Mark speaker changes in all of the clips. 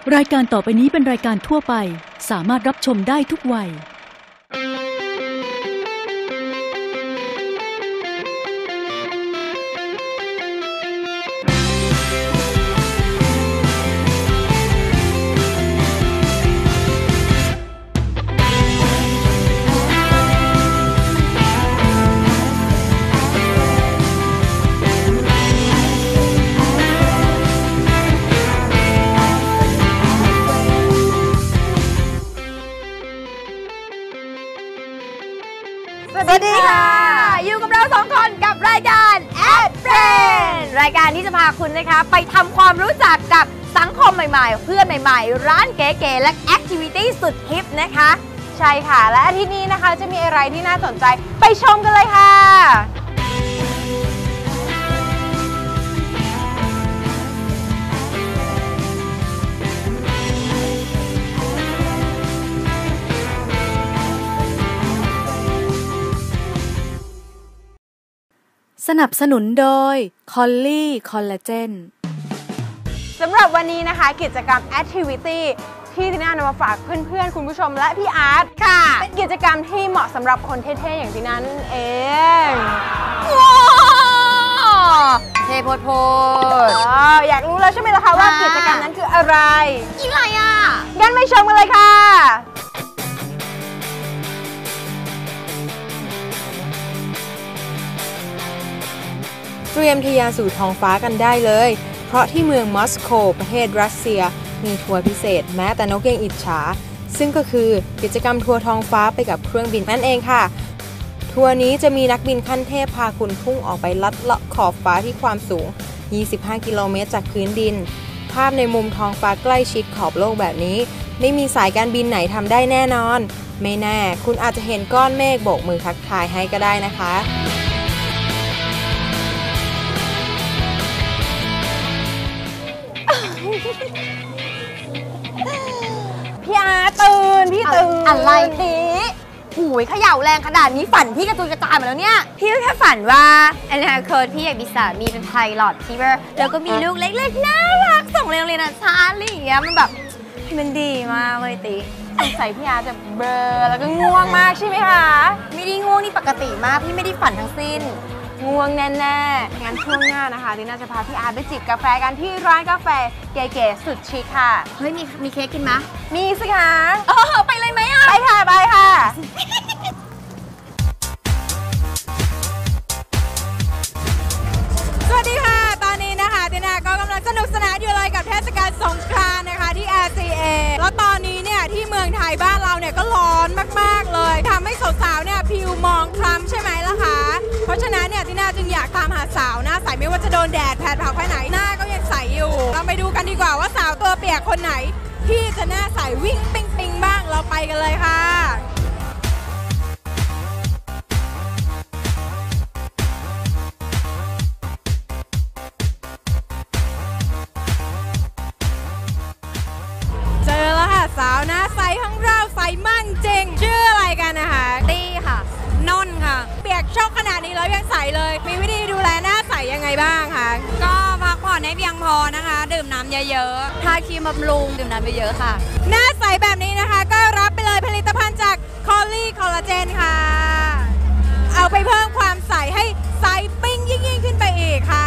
Speaker 1: รายการต่อไปนี้เป็นรายการทั่วไปสามารถรับชมได้ทุกวัย
Speaker 2: สวัสดีค่ะอยู่กับเราสองคนกับรายการ Add Friend รายการที่จะพาคุณนะคะไปทำความรู้จักกับสังคมใหม่ๆเพื่อนใหม่ๆร้านเก๋ๆและแอคทิวิตี้สุดฮิปนะคะใช่ค่ะและอาทิตย์นี้นะคะจะมีอะไรที่น่าสนใจไปชมกันเลยค่ะ
Speaker 3: สนับสนุนโดย Collie Collagen
Speaker 2: สำหรับวันนี้นะคะกิจกรรม Activity ที่ติน่านำมาฝากเพื่อนๆคุณผู้ชมและพี่อาร์ตค่ะเป็นกิจกรรมที่เหมาะสำหรับคนเท่ๆอย่างติน่านั่นเองเท่โพดอยากรู้แล้วใช่ไหมล่ะคะว่ากิจกรรมนั้นคืออะไรยิ่งไรอ่ะงั้นไปชมกันเลยค่ะ
Speaker 4: เตรียมทะยานสู่ท้องฟ้ากันได้เลยเพราะที่เมืองมอสโกประเทศรัสเซียมีทัวร์พิเศษแม้แต่นกยังอิจฉาซึ่งก็คือกิจกรรมทัวร์ท้องฟ้าไปกับเครื่องบินนั่นเองค่ะทัวร์นี้จะมีนักบินขั้นเทพพาคุณพุ่งออกไปลัดเลาะขอบฟ้าที่ความสูง25กิโลเมตรจากพื้นดินภาพในมุมท้องฟ้าใกล้ชิดขอบโลกแบบนี้ไม่มีสายการบินไหนทำได้แน่นอนไม่แน่คุณอาจจะเห็นก้อนเมฆโบกมือทักทายให้ก็ได้นะคะ
Speaker 2: พี่อาตื่นพี่ตื่นอะไรทีหูยเขย่าแรงขนาดนี้ฝันพี่กระจุยกระจายหมดแล้วเนี่ยพี่ก็แค่ฝันว่าอนาคตพี่อยากมีสามีเป็นไพลอตที่แล้วก็มีลูกเล็กๆน่ารักส่งเรียนนะชาอะไรอย่างเงี้ยมันแบบมันดีมากเลยติสงสัยพี่อาจะเบลอแล้วก็ง่วงมากใช่ไหมคะไม่ได้ง่วงนี่ปกติมากพี่ไม่ได้ฝันทั้งสิ้นง่วงแน่ๆงั้นช่วงหน้านะคะดิน่าจะพาพี่อาร์ตไปจิบกาแฟกันที่ร้านกาแฟเก๋ๆสุดชิคค่ะเฮ้ยมีเค้กกินไหมมีสิคะไปเลยไหมอ่ะไปค่ะไปค่ะ
Speaker 3: สวัสดีค่ะตอนนี้นะคะตินาก็กำลังสนุกสนานอยู่เลยกับเทศกาลสงกรานต์นะคะที่ RCA แล้วตอนนี้เนี่ยที่เมืองไทยบ้านเราเนี่ยก็ร้อนมากๆเลยทำให้สาวๆเนี่ยผิวมองคล้ำใช่ไหมล่ะคะเพราะฉะนั้นเนี่ยตินาจึงอยากตามหาสาวหน้าใสไม่ว่าจะโดนแดดแผดเผาแค่ไหนหน้าก็ยังใสอยู่เราไปดูกันดีกว่าว่าสาวตัวเปียกคนไหนที่จะหน้าใสวิ่งปิงๆบ้างเราไปกันเลยค่ะเจอแล้วค่ะสาวหน้าใสของเราใสมั่งจริงชื่ออะไรกันนะคะตี้ค่ะนนค่ะเปียกโชกขนาดนี้แล้วยังใสเลยมีวิธีดูแลหน้าใสยังไงบ้างคะก็พักผ่อนให้เพียงพอนะคะดื่มน้ำเยอะๆทาครีมบำรุงดื่มน้ำเยอะๆค่ะหน้าใสแบบนี้นะคะก็รับไปเลยผลิตภัณฑ์จาก Collie Collagen ค่ะเอาไปเพิ่มความใสให้ใสปิ้งยิ่งขึ้นไปอีกค่ะ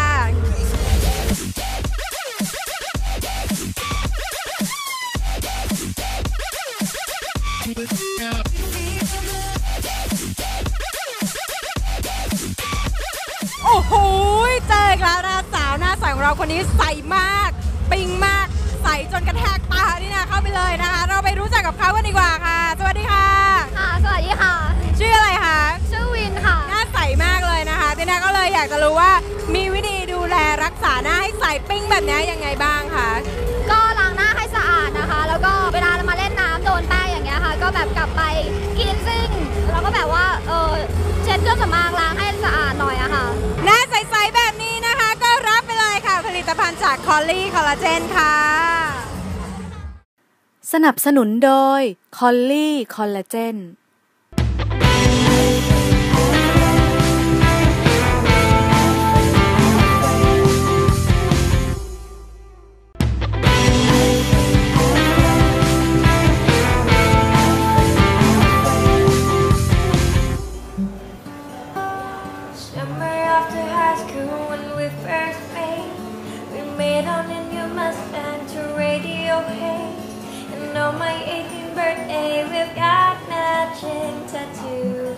Speaker 3: โอ้โหเจออีกแล้วนะสาวหน้าใสของเราคนนี้ใสมากปิ้งมากใสจนกระแทกตานี่นะเข้าไปเลยนะคะเราไปรู้จักกับเขากันดีกว่าค่ะสวัสดีค่ะ
Speaker 5: ค่ะสวัสดีค่ะ
Speaker 3: ชื่ออะไรคะ
Speaker 5: ชื่อวินค่ะ
Speaker 3: หน้าใสมากเลยนะคะตินาก็เลยอยากจะรู้ว่ามีวิธีดูแลรักษาหน้าให้ใสปิ้งแบบนี้ยังไงบ้างคะ
Speaker 5: ก็ล้างหน้าให้สะอาดนะคะแล้วก็เวลาเรามาเล่นน้ำโดนแป้งอย่างเงี้ยค่ะก็แบบกลับไปกินซิ่งแล้วก็แบบว่าเช็ดเครื่องสำอางล้างให้สะอาดหน่อยอะค่ะ
Speaker 3: หน้าใสๆแบบนี้นะคะก็รับไปเลยค่ะผลิตภัณฑ์จาก Collie Collagen ค่ะสนับสนุนโดย Collie Collagen
Speaker 6: it on in your Mustang to radio play. And on my 18th birthday, we've got matching tattoos.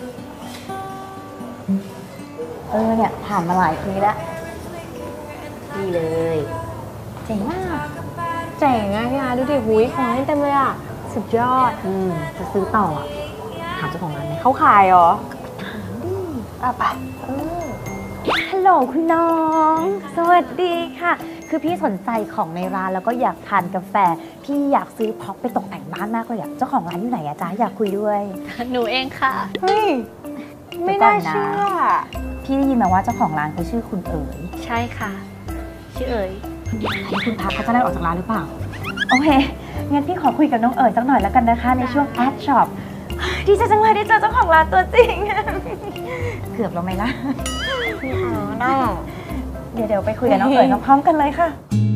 Speaker 2: เนี่ยผ่านมาหลายทีแล้วดีเลยเจ๋งมาก
Speaker 4: เจ๋งอะพี่อาดูดิหุยของเล่นเต็มเลยอะสุดยอด
Speaker 2: จะซื้อต่อถามเจ้าของร้านไหม
Speaker 4: เขาขายเหรอ
Speaker 2: ไปฮัลโหลคุณน้องสวัสดีค่ะคือพี่สนใจของในร้านแล้วก็อยากทานกาแฟพี่อยากซื้อพ็อปไปตกแต่งบ้านมากเลยอะเจ้าของร้านอยู่ไหนอะจ๊ะอยากคุยด้วย
Speaker 7: หนูเองค่ะ
Speaker 4: เฮ้ยไม่น่าเชื่อ
Speaker 2: พี่ได้ยินมาว่าเจ้าของร้านเขาชื่อคุณเอ๋ย
Speaker 7: ใช่ค่ะชื่อเอ๋ย
Speaker 2: คุณพักเขาจะได้ออกจากร้านหรือเปล่าโอเคงั้นพี่ขอคุยกับน้องเอ๋ยสักหน่อยแล้วกันนะคะในช่วงแอดช็อปดีใจจังเลยได้เจอเจ้าของร้านตัวจริงเกือบแล้วไหมล่ะเดี๋ยวไปคุยกับน้องเอ๋ยพร้อมกันเลยค่ะ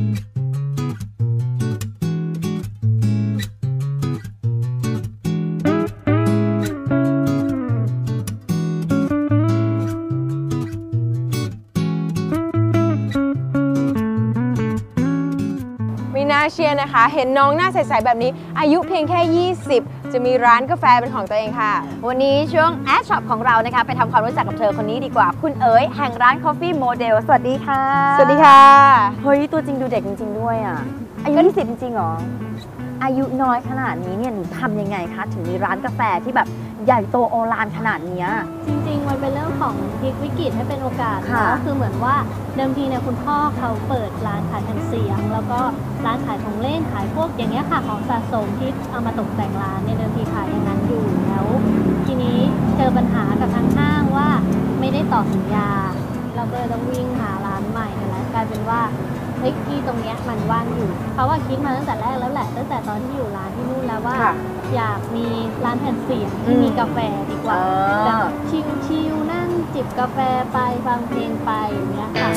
Speaker 4: เชียร์นะคะเห็นน้องหน้าใสๆแบบนี้อายุเพียงแค่ 20จะมีร้านกาแฟเป็นของตัวเองค่ะ
Speaker 2: วันนี้ช่วงแอดช็อปของเรานะคะไปทำความรู้จักกับเธอคนนี้ดีกว่าคุณเอ๋ยแห่งร้าน Coffee Model สวัสดีค่ะ
Speaker 4: สวัสดีค่ะ
Speaker 2: เฮ้ยตัวจริงดูเด็กจริงๆด้วยอ่ะอายุ20จริงๆหรออายุน้อยขนาดนี้เนี่ยหนูทำยังไงคะถึงมีร้านกาแฟที่แบบใหญ่โตโอฬารขนาดนี้
Speaker 7: จริงๆมันเป็นเรื่องของพลิกวิกฤตให้เป็นโอกาสนะคือเหมือนว่าเดิมทีเนี่ยคุณพ่อเขาเปิดร้านขายแผ่นเสียงแล้วก็ร้านขายของเล่นขายพวกอย่างเงี้ยค่ะของสะสมที่เอามาตกแต่งร้านเนี่ยเดิมทีขายอย่างนั้นอยู่แล้วทีนี้เจอปัญหากับทางห้างว่าไม่ได้ต่อสัญญาเราก็เลยต้องวิ่งหาร้านใหม่กันแล้วกลายเป็นว่าที่ตรงเนี้ยมันว่างอยู่เขาว่าคิดมาตั้งแต่แรกแล้วแหละตั้งแต่ตอนที่อยู่ร้านที่นู่นแล้วว่าอยากมีร้านแผ่นเสียงที่มีกาแฟดีกว่าแบบชิลๆนั่งจิบกาแฟไปฟังเพลงไปอย่างเงี้ยค่ะ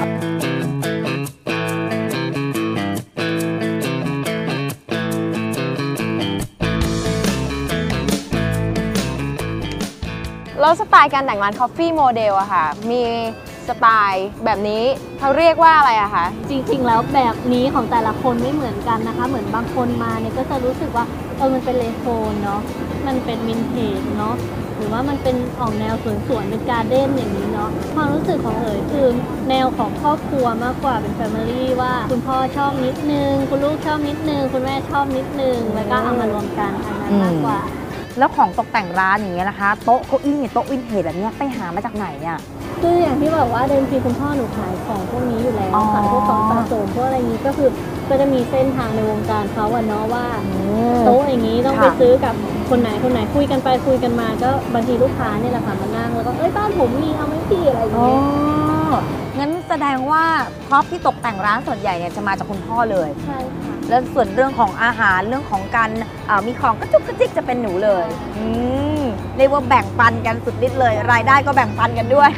Speaker 4: แล้วสไตล์การแต่งร้าน Coffee Model อะค่ะมีสไตล์แบบนี้เขาเรียกว่าอะไรอะคะ
Speaker 7: จริงๆแล้วแบบนี้ของแต่ละคนไม่เหมือนกันนะคะเหมือนบางคนมาเนี่ยก็จะรู้สึกว่ามันเป็นเรโทรเนาะมันเป็นวินเทจเนาะหรือว่ามันเป็นออกแนวสวนๆเป็นการ์เด้นอย่างนี้เนาะความรู้สึกของเอ๋ยคือแนวของครอบครัวมากกว่าเป็นแฟมิลี่ว่าคุณพ่อชอบนิดนึงคุณลูกชอบนิดนึงคุณแม่ชอบนิดนึงแล้วก็เอามารวมกันอันนั้นมากกว่า
Speaker 2: แล้วของตกแต่งร้านอย่างเงี้ยนะคะโต๊ะเก้าอี้โต๊ะวินเทจแบบนี้ไปหามาจากไหนอ่ะ
Speaker 7: คืออย่างที่บอกว่าเดิมทีคุณพ่อหนูขายของพวกนี้อยู่แล้วขายพวกของสะสมพวกอะไรนี้ก็คือก็จะมีเส้นทางในวงการเขาอะเนาะว่าโต๊ะอย่างนี้ต้องไปซื้อกับคนไหนคุยกันไปคุยกันมาก็บางทีลูกค้าเนี่ยแหละค่ะมานั่งแล้วก็บ้านผมมีเอาไหมพี่อะไรอย่างเงี้ย
Speaker 2: งั้นแสดงว่าพร็อพที่ตกแต่งร้านส่วนใหญ่เนี่ยจะมาจากคุณพ่อเลย
Speaker 7: ใช่ค่ะ
Speaker 2: แล้วส่วนเรื่องของอาหารเรื่องของการมีของกระจุกกระจิกจะเป็นหนูเลยเรียกว่าแบ่งปันกันสุดฤทธิ์เลยรายได้ก็แบ่งปันกันด้วย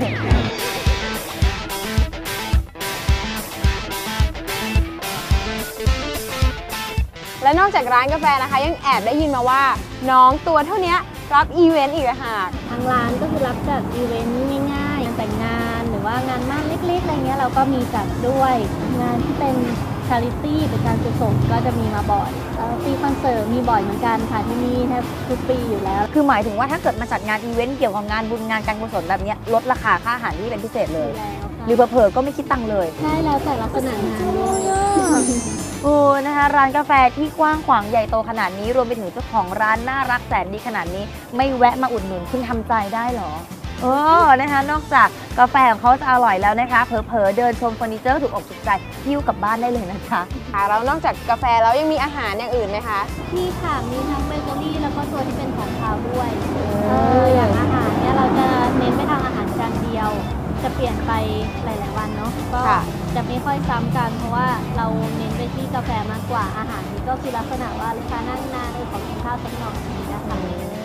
Speaker 4: และนอกจากร้านกาแฟนะคะยังแอบได้ยินมาว่าน้องตัวเท่านี้รับอีเวนต์อีกค่ะ
Speaker 7: ทางร้านก็คือรับจัดอีเวนต์ง่ายๆแต่งงานหรือว่างานมั่นเล็กๆอะไรเงี้ยเราก็มีจัดด้วยงานที่เป็นชาริตี้เป็นการกุศลก็จะมีมาบ่อยปีคอนเสิร์ตมีบ่อยเหมือนกันค่ะที่นี่แทบทุกปีอยู่แล้ว
Speaker 2: คือหมายถึงว่าถ้าเกิดมาจัดงานอีเวนต์เกี่ยวกับงานบุญงานการกุศลแบบนี้ลดราคาค่าอาหารที่เป็นพิเศษเลยหรือเผลอๆก็ไม่คิดตังค์เลย
Speaker 7: ใช่แล้วแต่ลักษณะงานด้วย
Speaker 2: นะคะร้านกาแฟที่กว้างขวางใหญ่โตขนาดนี้รวมไปถึงเจ้าของร้านน่ารักแสนดีขนาดนี้ไม่แวะมาอุดหนุนคุณทำใจได้หรอนะคะนอกจากกาแฟของเขาจะอร่อยแล้วนะคะเผลอๆเดินชมเฟอร์นิเจอร์ถูกอกถูกใจหิ้วกลับบ้านได้เลยนะคะ
Speaker 4: แล้วนอกจากกาแฟแล้วยังมีอาหารอย่างอื่นไหมคะ
Speaker 7: มีค่ะมีทั้งเบเกอรี่แล้วก็ตัวที่เป็นของคาวด้วยอย่างอาหารเนี่ยเราจะเน้นไปทางอาหารจานเดียวจะเปลี่ยนไปหลายๆวันเนาะก็จะไม่ค่อยซ้ำกันเพราะว่าเราเน้นไปที่กาแฟมากกว่าอาหารนี้ก็คือลักษณะว่าลูกค้านั่งนานขอกินข้าวสักหน่อยนะคะ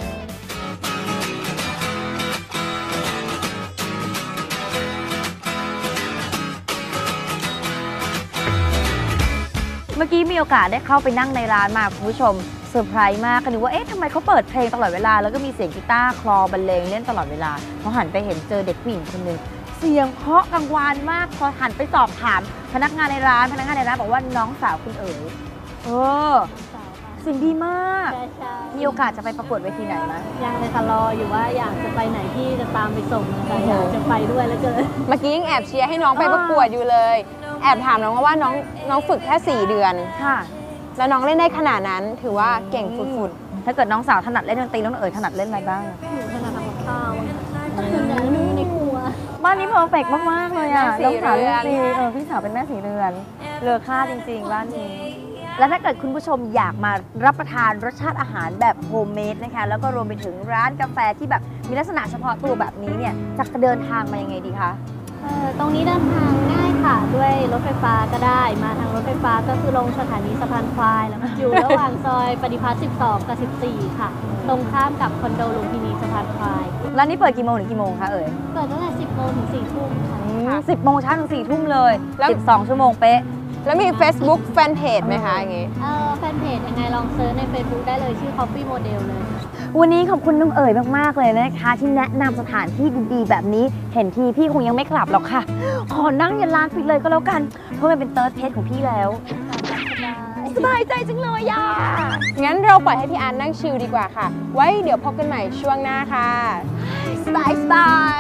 Speaker 2: เมื่อกี้มีโอกาสได้เข้าไปนั่งในร้านมาคุณผู้ชมเซอร์ไพรส์มากกันนึกว่าทำไมเขาเปิดเพลงตลอดเวลาแล้วก็มีเสียงกีตาร์คลอบรรเลงเล่นตลอดเวลาพอหันไปเห็นเจอเด็กผู้หญิงคนหนึ่งเสียงเพราะกังวานมากพอหันไปสอบถามพนักงานในร้านบอกว่าน้องสาวคุณเอ๋ยเสิ่งดีมากมีโอกาสจะไปประกวดเวทีไหนไหม
Speaker 7: ยังเลยค่ะรออยู่ว่าอยากจะไปไหนที่จะตามไปส่งนะคะอยากจะไปด้วยแล้วเกิน
Speaker 4: เมื่อกี้ยังแอบเชียร์ให้น้องไปประกวดอยู่เลยแอบถามน้องว่าน้องฝึกแค่4 เดือน
Speaker 2: ค่ะ
Speaker 4: แล้วน้องเล่นได้ขนาดนั้นถือว่าเก่งฟุด
Speaker 2: ถ้าเกิดน้องสาวถนัดเล่นดนตรีน้องเอ๋ยถนัดเล่นอะไรบ้าง
Speaker 7: หนูถนัดทำกับข้าวในครัว
Speaker 2: บ้านนี้เพอร์เฟกต์มากๆเลยอ่ะน้องสาวเล่นดนตรีพี่สาวเป็นแม่สีเรือนเลอค่าจริงๆบ้านนี้แล้วถ้าเกิดคุณผู้ชมอยากมารับประทานรสชาติอาหารแบบโฮมเมดนะคะแล้วก็รวมไปถึงร้านกาแฟที่แบบมีลักษณะเฉพาะตัวแบบนี้เนี่ยจะเดินทางมายังไงดีคะ
Speaker 7: ตรงนี้เดินทางง่ายค่ะด้วยรถไฟฟ้าก็ได้มาทางรถไฟฟ้าก็คือลงสถานีสะพานควายแล้วอยู่ระหว่างซอยปฏิพัฒน์12 กับ 14 ค่ะตรงข้ามกับคอนโดลุมพินีสะพานควาย
Speaker 2: ร้านนี้เปิดกี่โมงถึงกี่โมงคะเอ่ย
Speaker 7: เปิดตั้งแต่10 โมงถึง 4 ทุ่ม
Speaker 2: ค่ะ10 โมงเช้าถึง 4 ทุ่มเลย12 ชั่วโมงเป๊ะ
Speaker 4: แล้วมี Facebook แฟนเพจไหมคะอย่างงี้
Speaker 7: แฟนเพจยังไงลองเซิร์ชใน Facebook ได้เลยชื่อ Coffee Model เลย
Speaker 2: วันนี้ขอบคุณน้องเอ๋ยมากๆเลยนะคะที่แนะนำสถานที่ดีๆแบบนี้เห็นทีพี่คงยังไม่กลับหรอกค่ะขอนั่งยันร้านปิดเลยก็แล้วกันเพราะมันเป็นเติร์ดเพจของพี่แล้วสบายใจจังเลยอ่ะ
Speaker 4: งั้นเราปล่อยให้พี่อาร์ตนั่งชิลดีกว่าค่ะไว้เดี๋ยวพบกันใหม่ช่วงหน้าค่ะ
Speaker 2: สบาย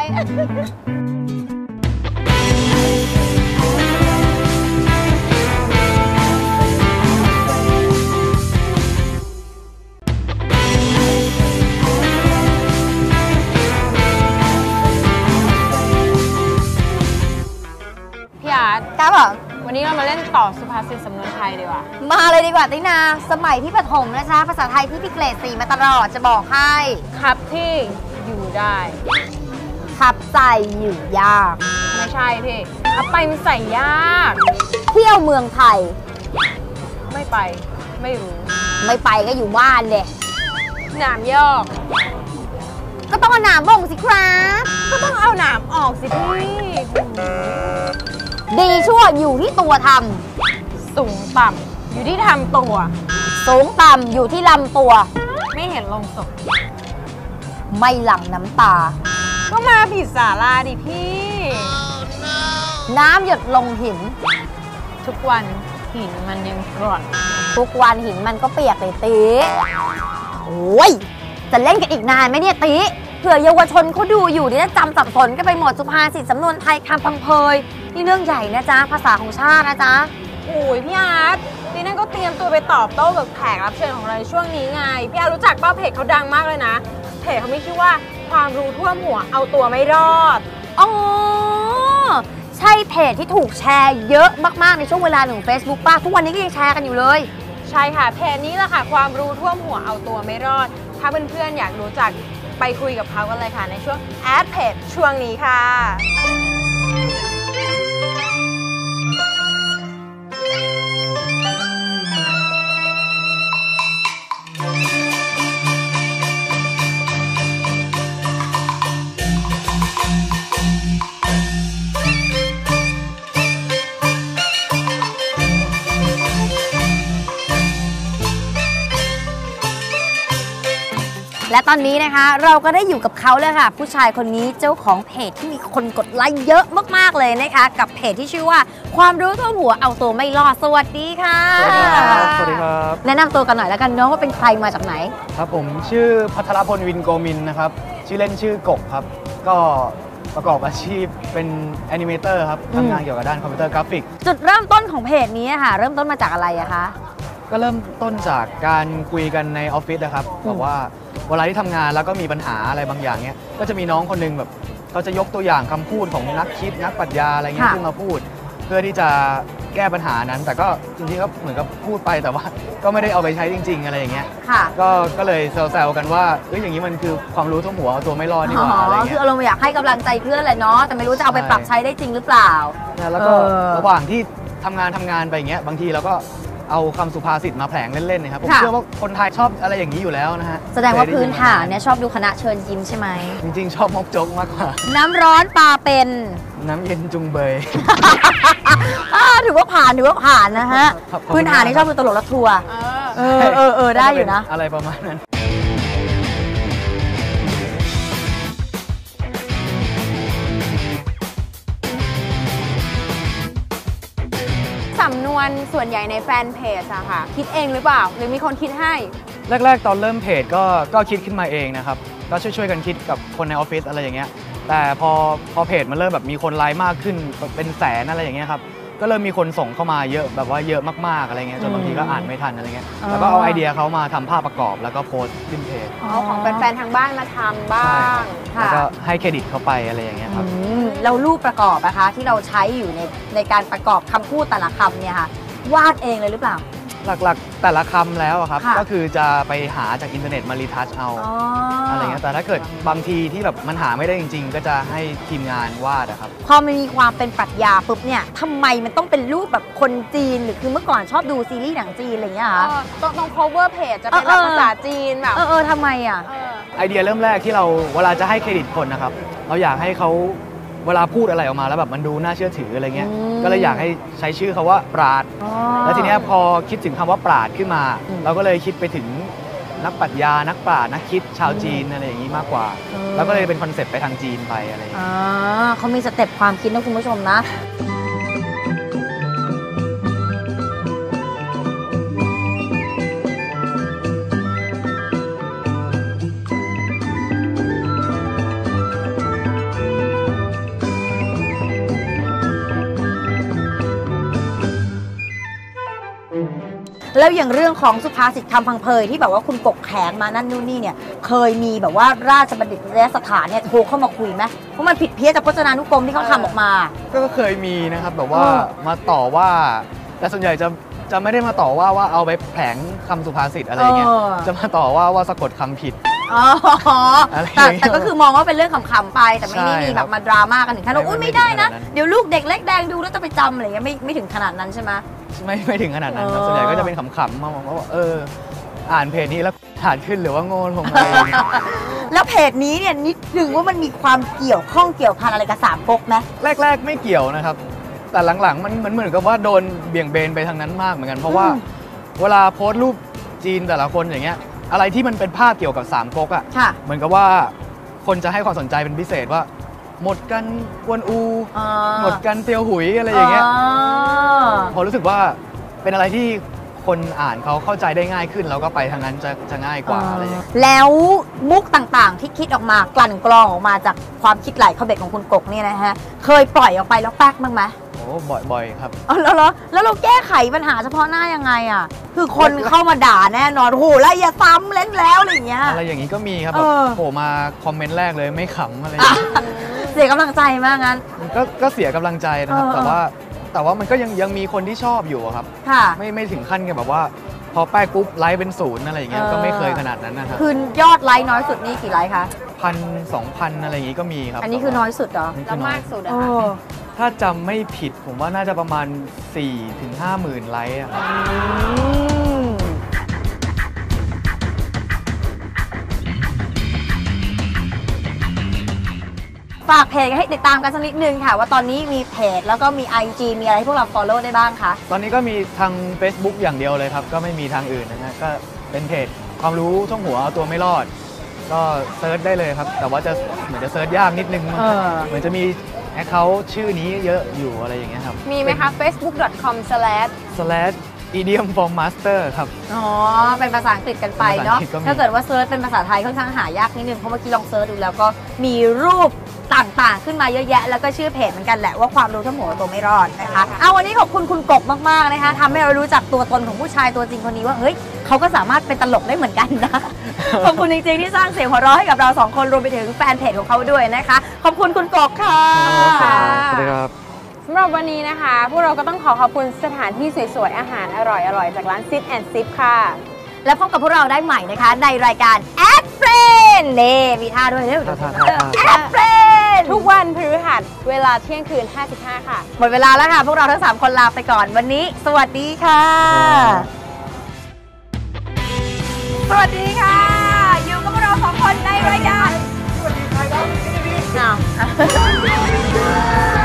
Speaker 4: ครับผมวันนี้เรามาเล่นต่อสุภาษิตสำนวนไทยดีกว่า
Speaker 2: มาเลยดีกว่าตินาสมัยที่ประถมนะจ๊ะภาษาไทยที่พี่เกรด4มาตลอดจะบอกให้
Speaker 4: ครับที่อยู่ได้
Speaker 2: ขับใส่อยู่ยาก
Speaker 4: ไม่ใช่พี่ขับไปมันใส่ยาก
Speaker 2: เที่ยวเมืองไทย
Speaker 4: ไม่ไปไม่รู้
Speaker 2: ไม่ไปก็อยู่บ้านเด็ก
Speaker 4: หนามยอก
Speaker 2: ก็ต้องเอาหนามบ่งสิครับ
Speaker 4: ก็ต้องเอาหนามออกสิพี่
Speaker 2: ดีชั่วอยู่ที่ตัวท
Speaker 4: ำสูงต่ำอยู่ที่ทำตัว
Speaker 2: สูงต่ำอยู่ที่ลำตัว
Speaker 4: ไม่เห็นลงศพ
Speaker 2: ไม่หลั่งน้ำตา
Speaker 4: ก็มาผิดศาลาดิพี่
Speaker 2: น้ำหยดลงหิน
Speaker 4: ทุกวันหินมันยังกร่อน
Speaker 2: ทุกวันหินมันก็เปียกเลยตีโอ้ยจะเล่นกันอีกนานไหมเนี่ยตีเผื่อเยาวชนเขาดูอยู่นี่จำสับสนกันไปหมดสุภาษิตสำนวนไทยคำพังเพยนี่เรื่องใหญ่นะจ๊ะภาษาของชาตินะจ๊ะ
Speaker 4: โอ้ยพี่อาร์ตดินั่นก็เตรียมตัวไปตอบโต้กับแขกรับเชิญของเราในช่วงนี้ไงพี่อาร์ตรู้จักป้าเพจเขาดังมากเลยนะเพจเขาไม่ชื่อว่าความรู้ท่วมหัวเอาตัวไม่รอด
Speaker 2: อ๋อใช่เพจที่ถูกแชร์เยอะมากๆในช่วงเวลาของ Facebook ป้าทุกวันนี้ก็ยังแชร์กันอยู่เลย
Speaker 4: ใช่ค่ะเพจนี้แหละค่ะความรู้ท่วมหัวเอาตัวไม่รอดถ้าเพื่อนๆอยากรู้จักไปคุยกับเขากันเลยค่ะในช่วงแอดเพจช่วงนี้ค่ะ
Speaker 2: และตอนนี้นะคะเราก็ได้อยู่กับเขาแล้วค่ะผู้ชายคนนี้เจ้าของเพจที่มีคนกดไลค์เยอะมากๆเลยนะคะกับเพจที่ชื่อว่าความรู้ท่วมหัวเอาตัวไม่รอดสวัสดีค่ะ
Speaker 8: สวัสดีครับ
Speaker 2: แนะนำตัวกันหน่อยแล้วกันเนาะว่าเป็นใครมาจากไหน
Speaker 8: ครับผมชื่อภัทรพลวินโกมินนะครับชื่อเล่นชื่อกบครับก็ประกอบอาชีพเป็นแอนิเมเตอร์ครับทำงานเกี่ยวกับด้านคอมพิวเตอร์กราฟิก
Speaker 2: จุดเริ่มต้นของเพจนี้ค่ะเริ่มต้นมาจากอะไรอะคะ
Speaker 8: ก็เริ่มต้นจากการคุยกันในออฟฟิศนะครับบอกว่าเวลาที่ทำงานแล้วก็มีปัญหาอะไรบางอย่างเนี้ยก็จะมีน้องคนนึงแบบเขาจะยกตัวอย่างคำพูดของนักคิดนักปรัชญาอะไรเงี้ยขึ้นมาพูดเพื่อที่จะแก้ปัญหานั้นแต่ก็จริงๆก็เหมือนกับพูดไปแต่ว่าก็ไม่ได้เอาไปใช้จริงๆอะไรอย่างเงี้ยก็เลยแซวๆกันว่าอย่างนี้มันคือความรู้ทั่วหัวเอาตัวไม่รอดนี่หว่าอะไรเงี้ย
Speaker 2: คืออารมณ์อยากให้กำลังใจเพื่อนแหละเนาะแต่ไม่รู้จะเอาไปปรับใช้ได้จริงหรือเปล่า
Speaker 8: แล้วก็ระหว่างที่ทำงานไปอย่างเงี้ยบางทีเราก็เอาคำสุภาษิตมาแผลงเล่นๆนะครับผมเชื่อว่าคนไทยชอบอะไรอย่างนี้อยู่แล้วนะฮะ
Speaker 2: แสดงว่าพื้นฐานเนี่ยชอบดูคณะเชิญยิ้มใช่ไหม
Speaker 8: จริงๆชอบมกจกมากกว่า
Speaker 2: น้ำร้อนปลาเป็น
Speaker 8: น้ำเย็นจุงเบย
Speaker 2: ถือว่าผ่านนะฮะพื้นฐานนี่ชอบดูตลกและทัวร์ได้อยู่นะ
Speaker 8: อะไรประมาณนั้น
Speaker 4: สำนวนส่วนใหญ่ในแฟนเพจอะค่ะคิดเองหรือเปล่าหรือมีคนคิดให้
Speaker 8: แรกๆตอนเริ่มเพจก็คิดขึ้นมาเองนะครับก็ช่วยกันคิดกับคนในออฟฟิศอะไรอย่างเงี้ยแต่พอเพจมันเริ่มแบบมีคนไลค์มากขึ้นเป็นแสนอะไรอย่างเงี้ยครับก็เริ่มมีคนส่งเข้ามาเยอะแบบว่าเยอะมากๆอะไรเงี้ยจนบางทีก็อ่านไม่ทันอะไรเงี้ยแล้วก็เอาไอเดียเขามาทำภาพประกอบแล้วก็โพสต์ขึ้นเพจ
Speaker 4: เอาของแฟนๆทางบ้านมาทำบ้าง
Speaker 8: แล้วก็ให้เครดิตเขาไปอะไรอย่างเงี้ยครับ
Speaker 2: แล้วรูปประกอบนะคะที่เราใช้อยู่ในการประกอบคำพูดแต่ละคำเนี่ยค่ะวาดเองเลยหรือเปล่า
Speaker 8: หลักๆแต่ละคำแล้วครับก็คือจะไปหาจากอินเทอร์เน็ตมารีทัชเอาอะไรเงี้ยแต่ถ้าเกิดบางทีที่แบบมันหาไม่ได้จริงๆก็จะให้ทีมงานวาดครับ
Speaker 2: พอมันมีความเป็นปรัชญาปุ๊บเนี่ยทำไมมันต้องเป็นรูปแบบคนจีนหรือคือเมื่อก่อนชอบดูซีรีส์หนังจีนอะไรเงี้ยคะ
Speaker 4: ตรง cover page จะเป็นแบบภาษาจีนแบบ
Speaker 2: ทำไมอ่ะ
Speaker 8: ไอเดียเริ่มแรกที่เราเวลาจะให้เครดิตคนนะครับเราอยากให้เขาเวลาพูดอะไรออกมาแล้วแบบมันดูน่าเชื่อถืออะไรเงี้ยก็เลยอยากให้ใช้ชื่อเขาว่าปราชญ์แล้วทีนี้พอคิดถึงคำว่าปราชญ์ขึ้นมาเราก็เลยคิดไปถึงนักปรัชญานักปราชญ์นักคิดชาวจีนอะไรอย่างนี้มากกว่าแล้วก็เลยเป็นคอนเซ็ปต์ไปทางจีนไปอะไรอย่างเงี้ย
Speaker 2: เขามีสเต็ปความคิดนะคุณผู้ชมนะแล้วอย่างเรื่องของสุภาษิตคำพังเพยที่แบบว่าคุณกกแขนมานั่นนู่นนี่เนี่ยเคยมีแบบว่าราชบัณฑิตยสถานเนี่ยโทรเข้ามาคุยไหมเพราะมันผิดเพี้ยนจากพจนานุกรมที่เขาทำออกมา
Speaker 8: ก็เคยมีนะครับแบบว่ามาต่อว่าแต่ส่วนใหญ่จะไม่ได้มาต่อว่าเอาไปแผลงคำสุภาษิตอะไรเงี้ยจะมาต่อว่าสะกดคำผิด
Speaker 2: แต่ก็คือมองว่าเป็นเรื่องขำๆไปแต่ไม่ได้มีแบบมาดราม่ากันถึงขั้นว่าอุ้ยไม่ได้นะเดี๋ยวลูกเด็กเล็กแดงดูแล้วจะไปจำอะไรเงี้ยไม่ถึงขนาดนั้นใช่ไหม
Speaker 8: ไม่ถึงขนาดนั้นส่วนใหญ่ก็จะเป็นขำๆมาบอกว่าอ่านเพจนี้แล้วฐานขึ้นหรือว่าโง่ลงไป
Speaker 2: แล้วเพจนี้เนี่ยนิดนึงว่ามันมีความเกี่ยวข้องเกี่ยวพันอะไรกับสามก๊กไหม
Speaker 8: แรกๆไม่เกี่ยวนะครับแต่หลังๆมันเหมือนกับว่าโดนเบี่ยงเบนไปทางนั้นมากเหมือนกันเพราะว่าเวลาโพสต์รูปจีนแต่ละคนอย่างเงี้ยอะไรที่มันเป็นภาพเกี่ยวกับสามก๊กอ่ะเหมือนกับว่าคนจะให้ความสนใจเป็นพิเศษว่าหมดกันกวนอูหมดกันเตียวหุยอะไรอย่างเงี้ยพอรู้สึกว่าเป็นอะไรที่คนอ่านเขาเข้าใจได้ง่ายขึ้นแล้วก็ไปทางนั้นจะง่ายกว่าอะไรอย่างเงี้ย
Speaker 2: แล้วมุกต่างๆที่คิดออกมากลั่นกรองออกมาจากความคิดไหลเข้าเบ็ดของคุณกกเนี่ยนะฮะเคยปล่อยออกไปแล้วแป๊กบ้างไหม
Speaker 8: โอ้บ่อยครับ
Speaker 2: แล้วเราแก้ไขปัญหาเฉพาะหน้ายังไงอ่ะคือคนเข้ามาด่าแน่นอนโหแล้วอย่าซ้ำเล่นแล้วอะไรอย่างเงี้ย
Speaker 8: อะไรอย่างงี้ก็มีครับแบบโผล่มาคอมเมนต์แรกเลยไม่ขำอะไรอย่างเงี้ย
Speaker 2: เสียกำลังใจมากงั้น
Speaker 8: ก็เสียกำลังใจนะครับแต่ว่ามันก็ยังมีคนที่ชอบอยู่ครับไม่ถึงขั้นกับแบบว่าพอแป้งปุ๊บไลค์เป็น0อะไรอย่างเงี้ยก็ไม่เคยขนาดนั้นนะครับ
Speaker 2: คือยอดไลค์น้อยสุดนี่กี่ไลค์คะ
Speaker 8: 1,000-2,000อะไรอย่างงี้ก็มีครับ
Speaker 2: อันนี้คือน้อยสุดเหรอ
Speaker 4: แล้วมากสุดอะ
Speaker 8: ถ้าจำไม่ผิดผมว่าน่าจะประมาณ 4-50,000 ไลค์ครับ
Speaker 2: ฝากเพจให้ติดตามกันสักนิดนึงค่ะว่าตอนนี้มีเพจแล้วก็มี IG มีอะไรให้พวกเรา follow ได้บ้างคะ
Speaker 8: ตอนนี้ก็มีทาง Facebook อย่างเดียวเลยครับก็ไม่มีทางอื่นนะฮะก็เป็นเพจความรู้ท่องหัวเอาตัวไม่รอดก็เซิร์ชได้เลยครับแต่ว่าจะเหมือนจะเซิร์ชยากนิดนึงเหมือนจะมีแอคเคาท์ชื่อนี้เยอะอยู่อะไรอย่างเงี้ยครับ
Speaker 4: มีไหมคะ facebook.com/idiomformaster
Speaker 8: ครับ
Speaker 2: เป็นภาษาอังกฤษกันไปเนาะถ้าเกิดว่าเซิร์ชเป็นภาษาไทยค่อนข้างหายากนิดนึงเพราะเมื่อกี้ลองเซิร์ชดูแล้วก็มีรูปต่างๆขึ้นมาเยอะแยะแล้วก็ชื่อเพจเหมือนกันแหละว่าความรู้ทั้งหมดตัวไม่รอดนะคะวันนี้ขอบคุณคุณกบมากๆนะคะทำให้เรารู้จักตัวตนของผู้ชายตัวจริงคนนี้ว่าเฮ้ยเขาก็สามารถเป็นตลกได้เหมือนกันนะขอบคุณจริงๆที่สร้างเสียงหัวเราะให้กับเรา2คนรวมไปถึงแฟนเพจของเขาด้วยนะคะขอบคุณคุณกบค่ะ
Speaker 8: สวัสดีครับ
Speaker 4: สำหรับวันนี้นะคะพวกเราก็ต้องขอบคุณสถานที่สวยๆอาหารอร่อยๆจากร้าน Sit and Sip ค่ะ
Speaker 2: แล้วพบกับพวกเราได้ใหม่นะคะในรายการ Add Friend มีท่าด้วยเร็ว Add Friend
Speaker 4: ทุกวันพฤหัสเวลาเที่ยงคืน 55 ค่ะ
Speaker 2: หมดเวลาแล้วค่ะพวกเราทั้ง3คนลาไปก่อนวันนี้สวัสดีค่ะสวัสดีค่ะอยู่กับพวกเรา2คนในรายการสวัสดีใครครับ